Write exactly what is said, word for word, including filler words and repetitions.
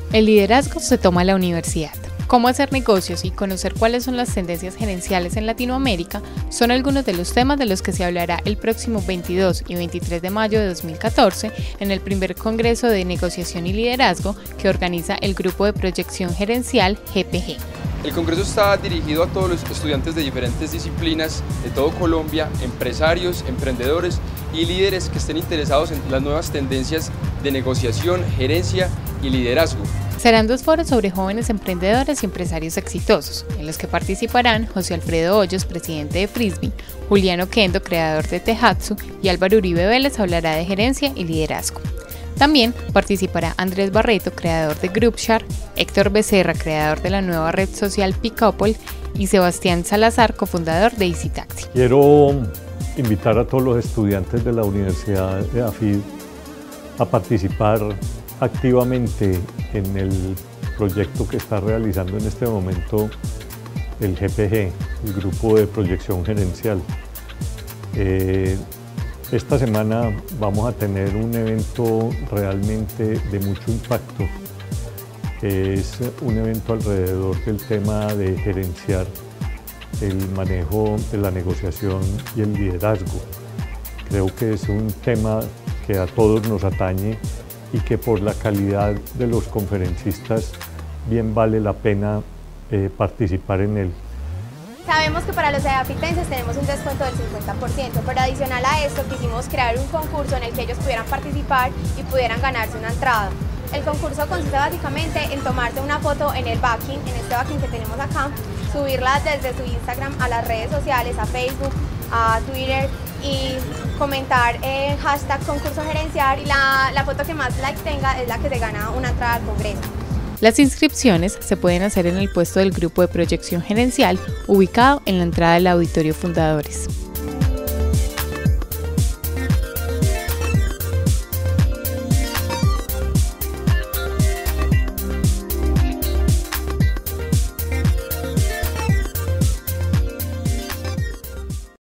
El liderazgo se toma en la universidad. Cómo hacer negocios y conocer cuáles son las tendencias gerenciales en Latinoamérica son algunos de los temas de los que se hablará el próximo veintidós y veintitrés de mayo de dos mil catorce en el primer Congreso de Negociación y Liderazgo que organiza el Grupo de Proyección Gerencial G P G. El Congreso está dirigido a todos los estudiantes de diferentes disciplinas de todo Colombia, empresarios, emprendedores y líderes que estén interesados en las nuevas tendencias de negociación, gerencia y liderazgo. Serán dos foros sobre jóvenes emprendedores y empresarios exitosos, en los que participarán José Alfredo Hoyos, presidente de Frisbee, Juliano Kendo, creador de Tehatsu, y Álvaro Uribe Vélez hablará de gerencia y liderazgo. También participará Andrés Barreto, creador de Groupshare, Héctor Becerra, creador de la nueva red social Picouple, y Sebastián Salazar, cofundador de Easy Taxi. Quiero invitar a todos los estudiantes de la Universidad de AFID a participar activamente en el proyecto que está realizando en este momento el G P G, el Grupo de Proyección Gerencial. Eh, esta semana vamos a tener un evento realmente de mucho impacto, que es un evento alrededor del tema de gerenciar el manejo de la negociación y el liderazgo. Creo que es un tema que a todos nos atañe y que por la calidad de los conferencistas bien vale la pena eh, participar en él. Sabemos que para los edafitenses tenemos un descuento del cincuenta por ciento, pero adicional a esto quisimos crear un concurso en el que ellos pudieran participar y pudieran ganarse una entrada. El concurso consiste básicamente en tomarse una foto en el backing, en este backing que tenemos acá, subirla desde su Instagram a las redes sociales, a Facebook, a Twitter, y comentar el hashtag concurso gerencial, y la, la foto que más like tenga es la que se gana una entrada al Congreso. Las inscripciones se pueden hacer en el puesto del Grupo de Proyección Gerencial ubicado en la entrada del Auditorio Fundadores.